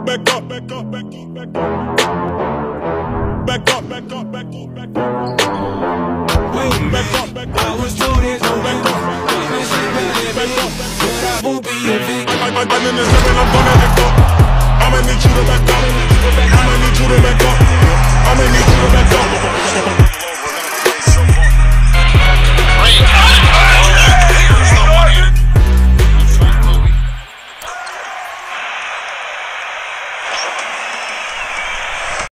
back up, back up, back up, back up. Back up, back up, back up, back up. Wait, back up, back up. I was told it, back up, back up, back up. But I won't be a victim. I'm in the seven, I'm gonna let go.